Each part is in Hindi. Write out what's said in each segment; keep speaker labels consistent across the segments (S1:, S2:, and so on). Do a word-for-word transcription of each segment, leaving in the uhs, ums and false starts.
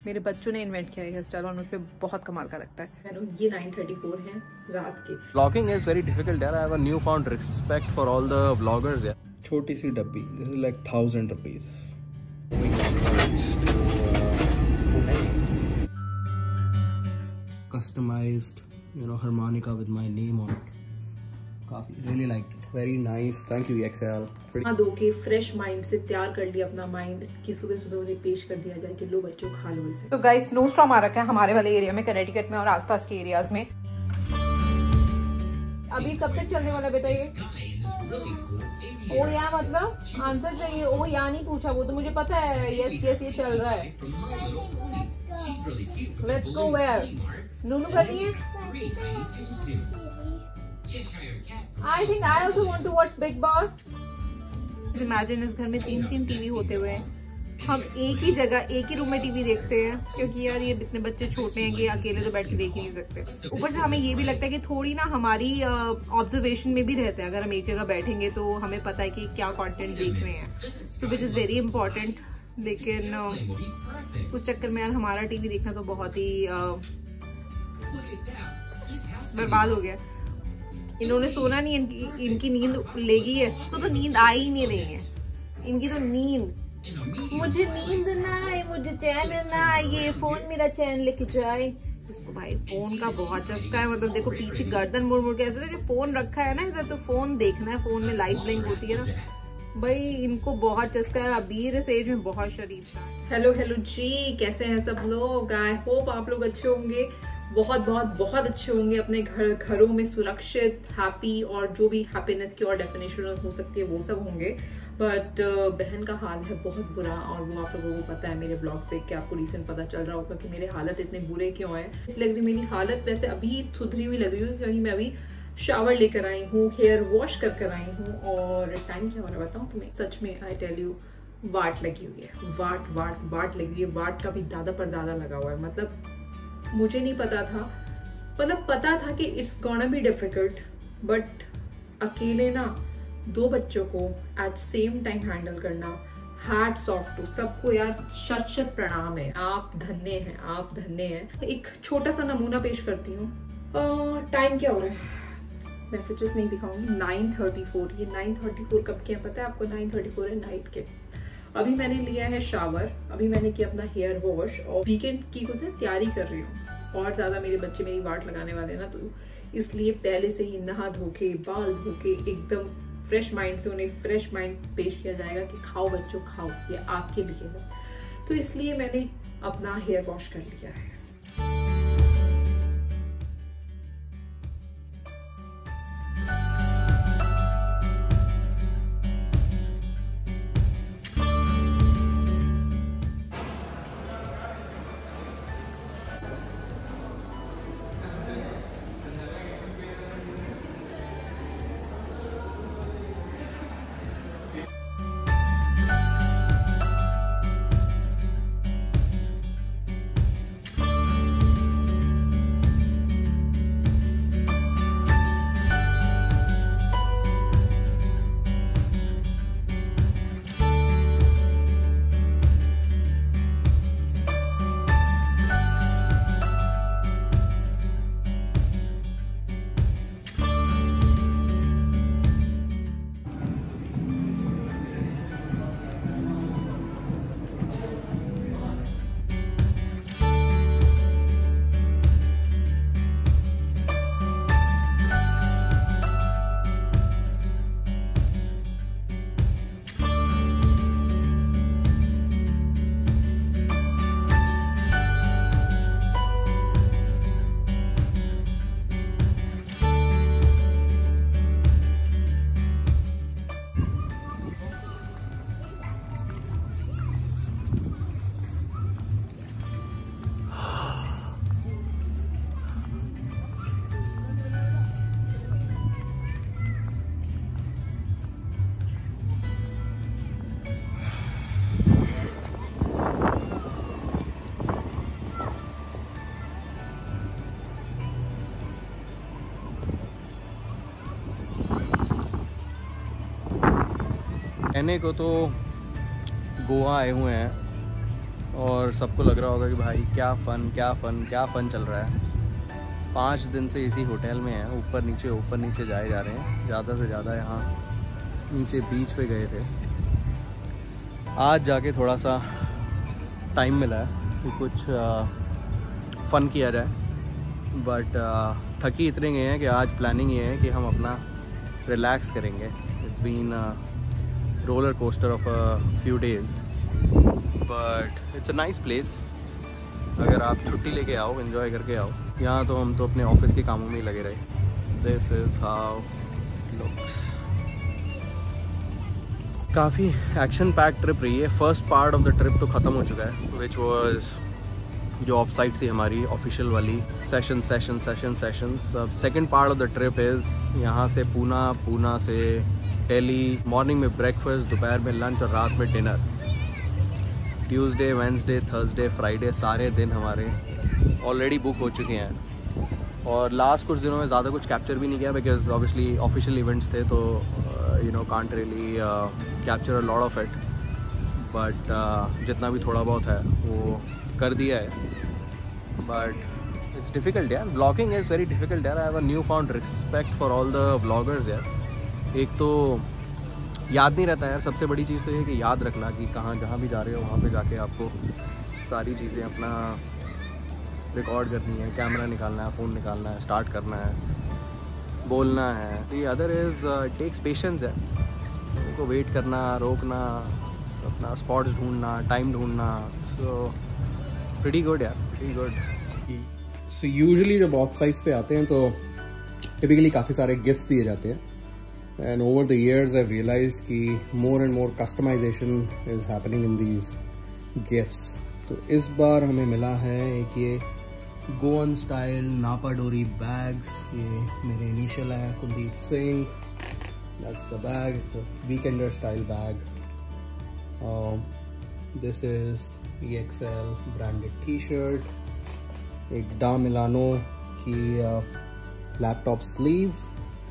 S1: मेरे बच्चों ने इन्वेंट किया है हेयर स्टाइल और मुझ पे बहुत कमाल का लगता है। ये नाइन थर्टी फोर है रात के।
S2: Vlogging is very difficult यार। I have a newfound respect for all the vloggers यार।
S3: छोटी सी डब्बी, this is like thousand rupees. Customized, you know, harmonica with my name on it. काफी really liked it. Very nice. Thank you X L.
S1: हाँ, दो के फ्रेश माइंड से तैयार कर लिया अपना माइंड कि सुबह सुबह उन्हें पेश कर दिया जाए कि लो बच्चों खा लो इसे। तो गाइस स्नो स्टॉर्म आ रखा है हमारे वाले एरिया में, कनेटिकट में और आसपास के एरियाज में। अभी कब तक चलने वाला बेटा ये? ओ या मतलब आंसर चाहिए। ओ या नहीं पूछा, वो तो मुझे पता है। यस यस ये चल रहा है। Let's go where? नूनू करनी है? I think I also want to watch Big Boss. Imagine इस घर में तीन तीन टीवी होते हुए हम एक ही जगह एक ही रूम में टीवी देखते हैं, क्योंकि यार ये इतने बच्चे छोटे हैं कि अकेले तो बैठ के देख ही नहीं सकते। ऊपर से हमें ये भी लगता है कि थोड़ी ना हमारी ऑब्जर्वेशन में भी रहते हैं। अगर हम एक जगह बैठेंगे तो हमें पता है कि क्या कंटेंट देख रहे हैं, तो विच इज वेरी इंपॉर्टेंट। लेकिन uh, उस चक्कर में यार हमारा टीवी देखना तो बहुत ही uh, बर्बाद हो गया। इन्होंने सोना नहीं, इनकी इनकी नींद लेगी है तो, तो नींद आ ही नहीं रही है इनकी तो नींद। मुझे नींद ना आए, मुझे चैन ना आए, ये फोन मेरा चैन लेके जाए। इसको भाई फोन का बहुत चस्का है। मतलब देखो पीछे गर्दन मुड़ मुड़ के ऐसे कि फोन रखा है ना इधर, तो फोन देखना है, फोन में लाइट ब्लिंक होती है ना भाई, इनको बहुत चस्का है। अबीर इस एज में बहुत शरीफ। हेलो हेलो जी, कैसे हैं सब लोग? आई होप आप लोग अच्छे होंगे, बहुत बहुत बहुत अच्छे होंगे, अपने घर घरों में सुरक्षित, हैप्पी, और जो भी हैप्पीनेस की और डेफिनेशन हो सकती है वो सब होंगे। बट uh, बहन का हाल है बहुत बुरा, और वो आप लोगों को पता है मेरे ब्लॉग देख के आपको रीजन पता चल रहा होगा कि मेरे हालत इतने बुरे क्यों हैं। इसलिए लग रही मेरी हालत वैसे अभी सुधरी हुई लग रही है, क्योंकि मैं अभी शावर लेकर आई हूँ, हेयर वॉश कर कर आई हूँ, और टाइम क्या हो रहा है बताऊँ तुम्हें? सच में आई टेल यू, वाट लगी हुई है, वाट वाट वाट लगी हुई है। वाट का भी दादा पर दादा लगा हुआ है। मतलब मुझे नहीं पता था, मतलब पता था कि it's gonna be difficult, but अकेले ना दो बच्चों को एट सेम टाइम हैंडल करना, हैट्स ऑफ टू सबको यार, शत शत प्रणाम है। आप धन्य हैं, आप धन्य हैं। एक छोटा सा नमूना पेश करती हूँ। टाइम क्या हो रहा है? मैसेजेस नहीं दिखाऊंगी। Nine thirty four. ये नाइन थर्टी फोर कब के हैं पता है आपको? नाइन थर्टी फोर है नाइट के। अभी मैंने लिया है शावर, अभी मैंने किया अपना हेयर वॉश, और वीकेंड की कुछ तैयारी कर रही हूँ। और ज्यादा मेरे बच्चे मेरी वाट लगाने वाले हैं ना, तो इसलिए पहले से ही नहा धो के, बाल धो के, एकदम फ्रेश माइंड से उन्हें फ्रेश माइंड पेश किया जाएगा कि खाओ बच्चों खाओ, ये आपके लिए है। तो इसलिए मैंने अपना हेयर वॉश कर लिया है।
S2: कहने को तो गोवा आए हुए हैं और सबको लग रहा होगा कि भाई क्या फ़न क्या फ़न क्या फ़न चल रहा है। पाँच दिन से इसी होटल में हैं, ऊपर नीचे ऊपर नीचे जाए जा रहे हैं। ज़्यादा से ज़्यादा यहाँ नीचे बीच पे गए थे। आज जाके थोड़ा सा टाइम मिला है कि कुछ फ़न किया जाए, बट थकी इतने गए हैं कि आज प्लानिंग ये है कि हम अपना रिलैक्स करेंगे। It's been roller coaster of a few days, but it's a nice place. अगर आप छुट्टी लेके आओ, एंजॉय करके आओ। यहाँ तो हम तो अपने ऑफिस के कामों में ही लगे रहे। This is how looks. काफ़ी एक्शन पैक ट्रिप रही है। First part of the trip तो ख़त्म हो चुका है, विच वाज जो ऑफ साइट थी हमारी ऑफिशियल वाली सेशन सेशन सेशन सेशंस। अब second part of the trip is यहाँ से पूना, पूना से दिल्ली। मॉर्निंग में ब्रेकफास्ट, दोपहर में लंच और रात में dinner. Tuesday, Wednesday, Thursday, Friday सारे दिन हमारे ऑलरेडी बुक हो चुके हैं। और लास्ट कुछ दिनों में ज़्यादा कुछ कैप्चर भी नहीं किया, बिकॉज ऑब्वियसली ऑफिशियल इवेंट्स थे, तो you know can't really capture a lot of it. But जितना भी थोड़ा बहुत है वो कर दिया है। बट इट्स डिफ़िकल्ट यार, ब्लॉगिंग इज़ वेरी डिफ़िकल्ट यार। I have a new found respect for all the bloggers यार। एक तो याद नहीं रहता यार, सबसे बड़ी चीज़ तो ये कि याद रखना कि कहाँ जहाँ भी जा रहे हो वहाँ पे जाके आपको सारी चीज़ें अपना रिकॉर्ड करनी है, कैमरा निकालना है, फ़ोन निकालना है, स्टार्ट करना है, बोलना है। The other is takes patience है, उनको वेट करना, रोकना, अपना स्पॉट्स ढूंढना, टाइम ढूंढना। सो प्रीटी गुड यार, प्रीटी गुड।
S3: सो यूजुअली जब ऑफ साइट्स पे आते हैं तो टिपिकली काफ़ी सारे गिफ्ट्स दिए जाते हैं। And over the years, I've realized कि more and more customization is happening in these gifts. तो इस बार हमें मिला है एक ये गोवन स्टाइल नापा डोरी बैग्स। ये मेरे इनिशियल है Kuldeep Singh. That's the bag. It's a weekender style bag. Um, this is E X L branded T-shirt. एक डा मिलानो की laptop sleeve.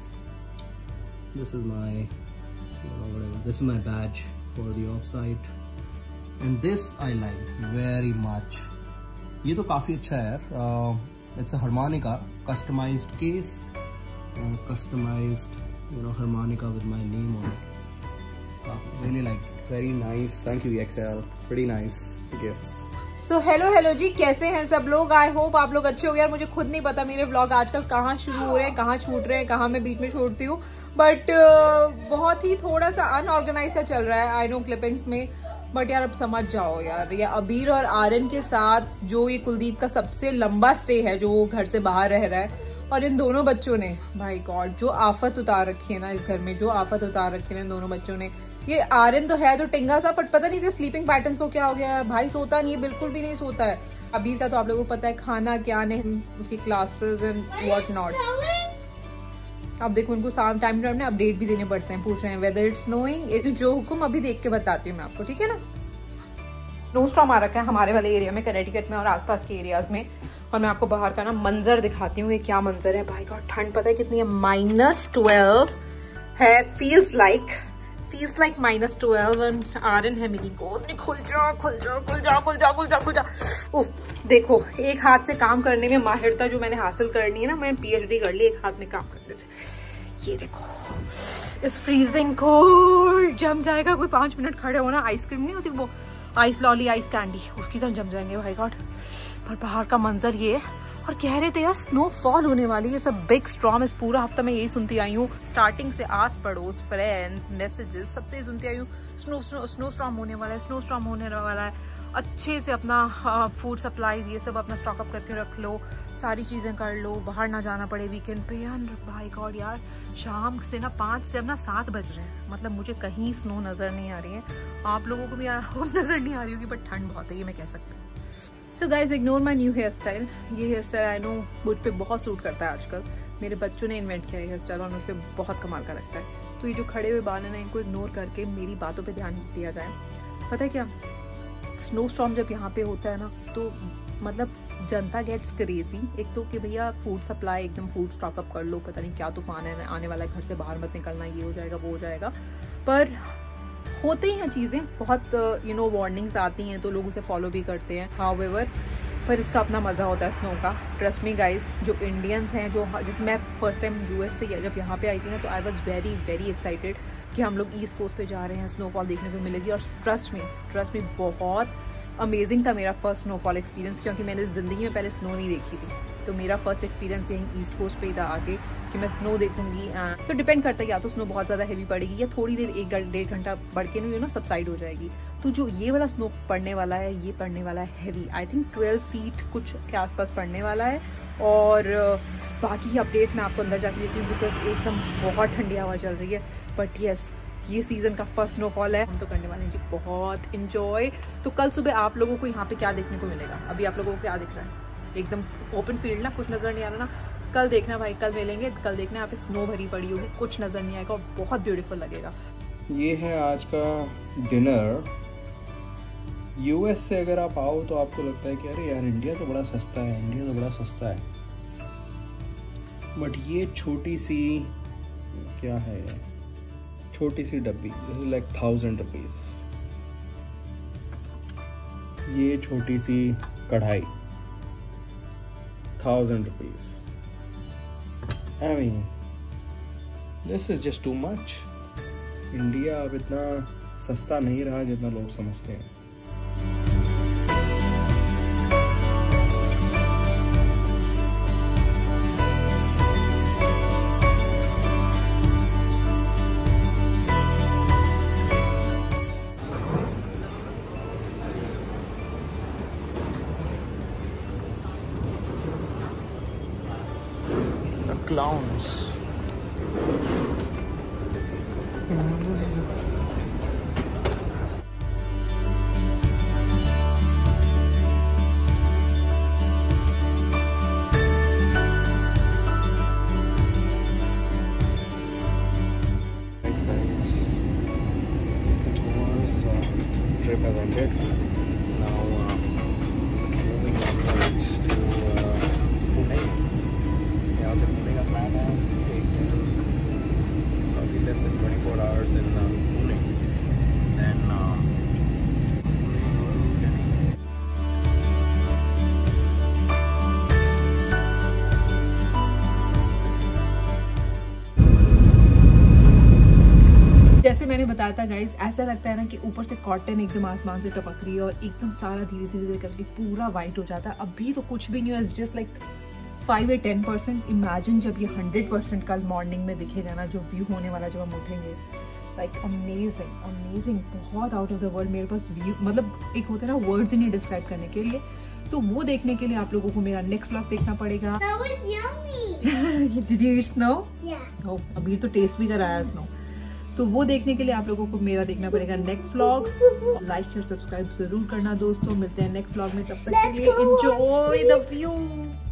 S3: This is my, you know, whatever. This is my badge for the offsite, and this I like very much. ये तो काफी अच्छा है यार। uh, It's a harmonica customized case, and customized, you know, harmonica with my name on it. Kafi, really like it. Very nice. Thank you E X L. Pretty nice gifts.
S1: So hello hello जी, कैसे हैं सब लोग? आई होप आप लोग अच्छे हो गए यार। मुझे खुद नहीं पता मेरे व्लॉग आजकल कहाँ शुरू हो रहे हैं, कहाँ छूट रहे हैं, कहाँ मैं बीच में छोड़ती हूँ। बट uh, बहुत ही थोड़ा सा अनऑर्गेनाइज सा चल रहा है आई नो क्लिपिंग्स में। बट यार अब समझ जाओ यार, ये अबीर और आर्यन के साथ जो ये कुलदीप का सबसे लंबा स्टे है, जो वो घर से बाहर रह रहा है, और इन दोनों बच्चों ने भाई गॉड जो आफत उतार रखी है ना इस घर में, जो आफत उतार रखी है ना इन दोनों बच्चों ने। ये आर्यन तो है तो टिंगा सा, बट पता नहीं इसे स्लीपिंग पैटर्न्स को क्या हो गया है। भाई सोता नहीं है, बिल्कुल भी नहीं सोता है। अबीर का तो आप लोगों को पता है खाना क्या नहीं, उसकी क्लासेस एंड व्हाट नॉट। अब देखो उनको टाइम टाइम में अपडेट भी देने पड़ते हैं, पूछ रहे हैं वेदर इट्स स्नोइंग। ये जो हुक्म अभी देख के बताती हूँ मैं आपको, ठीक है ना। स्नो स्टॉर्म आ रखा है हमारे वाले एरिया में, कनेटिकट में और आसपास के एरियाज में। और मैं आपको बाहर का ना मंजर दिखाती हूँ, ये क्या मंजर है भाई गॉड। ठंड पता है कितनी है, माइनस ट्वेल्व है। Feels like feels like minus twelve. And Aryan है मेरी गोद में। खुल जा खुल जा खुल जा खुल जा खुल जा खुल जा। उफ, देखो एक हाथ से काम करने में माहिरता जो मैंने हासिल करनी है ना, मैंने पीएचडी कर ली एक हाथ में काम करने से। ये देखो इस फ्रीजिंग को जम जाएगा। कोई पाँच मिनट खड़े होना, आइसक्रीम नहीं होती वो आइस लॉली आइस कैंडी, उसकी तरह जम जाएंगे भाई गॉड। पर बाहर का मंजर ये है। और कह रहे थे यार स्नोफॉल होने वाली है, सब बिग स्टॉर्म। इस पूरा हफ्ता मैं यही सुनती आई हूँ, स्टार्टिंग से आस पड़ोस, फ्रेंड्स, मैसेजेस, सबसे सुनती आई हूँ स्नो स्नो स्टॉर्म होने वाला है, स्नो स्टॉर्म होने वाला है। अच्छे से अपना फूड सप्लाईज ये सब अपना स्टॉकअप करके रख लो, सारी चीज़ें कर लो, बाहर ना जाना पड़े वीकेंड पे। यार भाई गॉड यार, शाम से ना पाँच से अब ना सात बज रहे हैं, मतलब मुझे कहीं स्नो नज़र नहीं आ रही है। आप लोगों को भी नज़र नहीं आ रही होगी, बट ठंड बहुत है, ये मैं कह सकती हूँ। So guys ignore my new hair style. ये हेयर स्टाइल आई नो मुझ पे बहुत सूट करता है आजकल। मेरे बच्चों ने इन्वेंट किया है हेयर स्टाइल और मुझ पे बहुत कमाल का लगता है। तो ये जो खड़े हुए बाल है ना, इनको इग्नोर करके मेरी बातों पे ध्यान दिया जाए। पता है क्या, स्नो स्टॉर्म जब यहाँ पे होता है ना, तो मतलब जनता गेट्स क्रेजी। एक तो कि भैया फूड सप्लाई एकदम फूड स्टॉकअप कर लो, पता नहीं क्या तूफान है आने वाला है, घर से बाहर मत निकलना, ये हो जाएगा वो हो जाएगा। पर होते ही हैं चीज़ें, बहुत यू नो वार्निंग्स आती हैं तो लोग उसे फॉलो भी करते हैं, हाउएवर पर इसका अपना मज़ा होता है स्नो का। ट्रस्ट मी गाइज, जो इंडियंस हैं, जो जैसे मैं फर्स्ट टाइम यूएस से जब यहाँ पे आई थी ना, तो I was very very excited कि हम लोग ईस्ट कोस्ट पे जा रहे हैं, स्नोफॉल देखने को मिलेगी। और ट्रस्ट मी ट्रस्ट मी बहुत अमेजिंग था मेरा फर्स्ट स्नोफॉल एक्सपीरियंस, क्योंकि मैंने ज़िंदगी में पहले स्नो नहीं देखी थी। तो मेरा फर्स्ट एक्सपीरियंस यहीं ईस्ट कोस्ट पे ही था आके कि मैं स्नो देखूंगी। तो डिपेंड करता है, या तो स्नो बहुत ज़्यादा हैवी पड़ेगी या थोड़ी देर एक डेढ़ घंटा बढ़ के यू नो सबसाइड हो जाएगी। तो जो ये वाला स्नो पड़ने वाला है, ये पड़ने वाला है heavy, I think twelve feet कुछ के आसपास पड़ने वाला है। और बाकी अपडेट मैं आपको अंदर जाके देती हूँ, बिकॉज एकदम बहुत ठंडी हवा चल रही है। बट येस, ये सीज़न का फर्स्ट स्नोफॉल है, हम तो करने वाले हैं जी बहुत इन्जॉय। तो कल सुबह आप लोगों को यहाँ पे क्या देखने को मिलेगा? अभी आप लोगों को क्या दिख रहा है? एकदम ओपन फील्ड ना, कुछ नज़र नहीं आ रहा ना। कल देखना भाई, कल मिलेंगे, कल देखना यहाँ पे स्नो भरी पड़ी होगी, कुछ नज़र नहीं आएगा और बहुत ब्यूटीफुल लगेगा।
S3: ये है आज का डिनर। यूएस से अगर आप आओ तो आपको लगता है कि अरे यार इंडिया तो बड़ा सस्ता है, इंडिया तो बड़ा सस्ता है। बट ये छोटी सी क्या है, छोटी सी डब्बी, this is like thousand rupees. ये छोटी सी कढ़ाई, thousand rupees. I mean this is just too much. India अब इतना सस्ता नहीं रहा जितना लोग समझते हैं।
S2: Clowns.
S3: Trip has ended. Now uh, moving onwards to uh, Pune. यहाँ से पुणे का प्लान है एक दिन, probably less than twenty-four hours in uh, Pune. Then uh,
S1: जैसे मैंने बताया था गाइज, ऐसा लगता है ना कि ऊपर से कॉटन एकदम आसमान से टपक रही है और एकदम सारा धीरे धीरे धीरे करके पूरा वाइट हो जाता है। अभी तो कुछ भी नहीं है, जस्ट लाइक फाइव या टेन परसेंट। इमेजिन जब ये हंड्रेड परसेंट कल मॉर्निंग में दिखेगा ना, जो व्यू होने वाला जब हम उठेंगे, लाइक अमेजिंग अमेजिंग, बहुत आउट ऑफ द वर्ल्ड। मेरे पास व्यू मतलब एक होता है ना वर्ड्स ही नहीं डिस्क्राइब करने के लिए। तो वो देखने के लिए आप लोगों को मेरा नेक्स्ट व्लॉग देखना पड़ेगा। Did you eat snow? Yeah. Oh, अभी तो टेस्ट भी कराया स्नो। तो वो देखने के लिए आप लोगों को मेरा देखना पड़ेगा next vlog. Like share subscribe जरूर करना दोस्तों। मिलते हैं नेक्स्ट व्लॉग में, तब तक के लिए एंजॉय द व्यू।